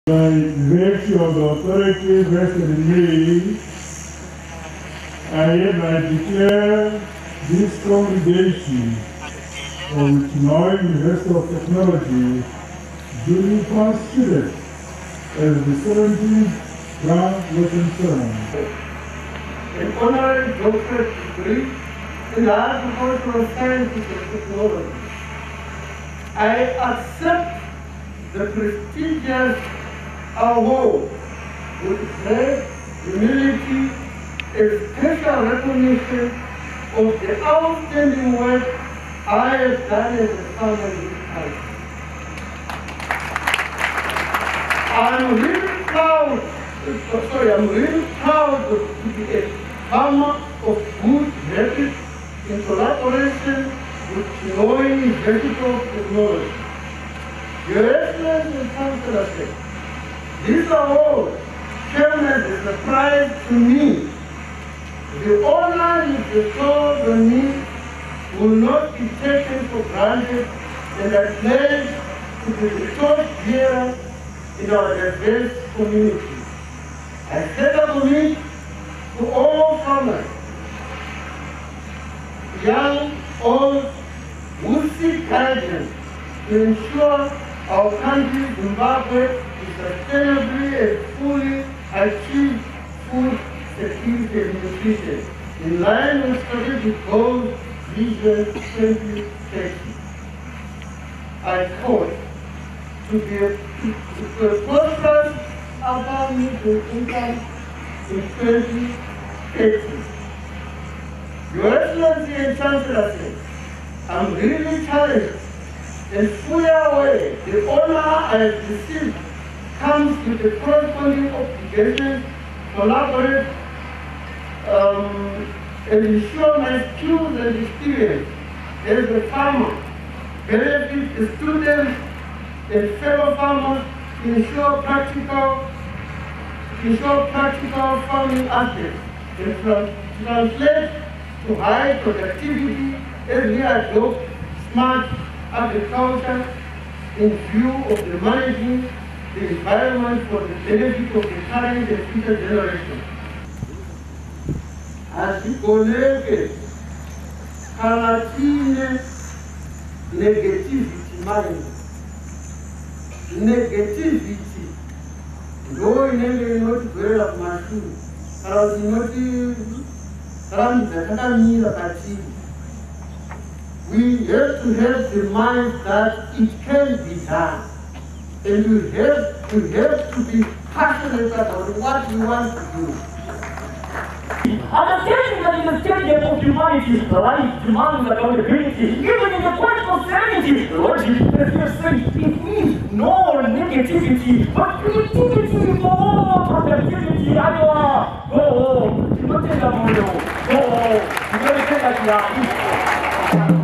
By virtue of the authority vested in me, I hereby declare this congregation of Uchinoy University of Technology duly constituted as the 17th groundbreaking ceremony. An honorary doctorate degree in the agricultural sciences and technology. I accept the prestigious award with great humility and special recognition of the outstanding work I have done as a farmer in this country. I'm really proud to be a farmer of good habits in collaboration with Uchinoy University of Technology. Your Excellency and Chancellor, this award came as a surprise to me. The honor you bestowed on me will not be taken for granted, and I pledge to be the torch bearer in our diverse community. I set a commit to all farmers, young, old, who seek guidance to ensure our country, Zimbabwe, sustainably and fully achieve food security and nutrition in line with strategic goals, Vision 2030. I thought to be a prosperous urban middle income in 2030. Your Excellency and Chancellor said, I'm really challenged and fully aware the honor I have received comes with the corresponding obligation to collaborate and ensure my skills and experience as a farmer benefit the students and fellow farmers to ensure practical farming aspects and translate to high productivity as we adopt smart agriculture in view of the managing the environment for the benefit of the current and future generations. Asikoleke kana tine negativity mind. Negativity ndo inenge inotibwera kumashuri kana kuti inoti takamira patiri. We have to have the mind that it can be done. And you have to be passionate about what you want to do. Understanding that in the stadium of humanity, life demands accountability. Even in the quest of serenity, logic prefers it means no negativity, but creativity for productivity. Go, you don't take that money. Go, you don't take that.